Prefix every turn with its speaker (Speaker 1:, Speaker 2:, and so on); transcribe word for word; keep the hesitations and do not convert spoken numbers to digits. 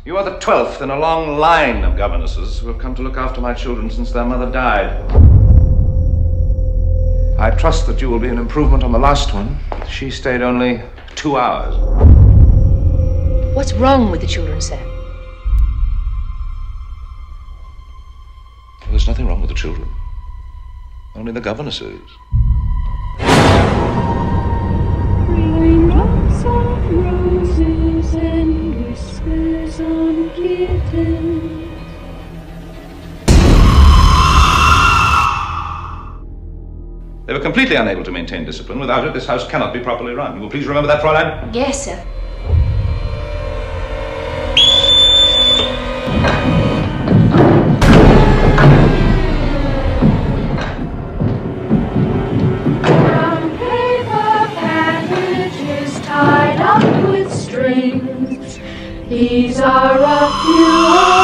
Speaker 1: You are the twelfth in a long line of governesses who have come to look after my children since their mother died. I trust that you will be an improvement on the last one. She stayed only two hours.
Speaker 2: What's wrong with the children, sir?
Speaker 1: There's nothing wrong with the children. Only the governesses.
Speaker 3: Raindrops of roses and whiskers on kittens.
Speaker 1: They were completely unable to maintain discipline. Without it, this house cannot be properly run. You will please remember that, Fräulein?
Speaker 2: Yes, sir.
Speaker 3: Brown paper packages tied up with strings. These are a few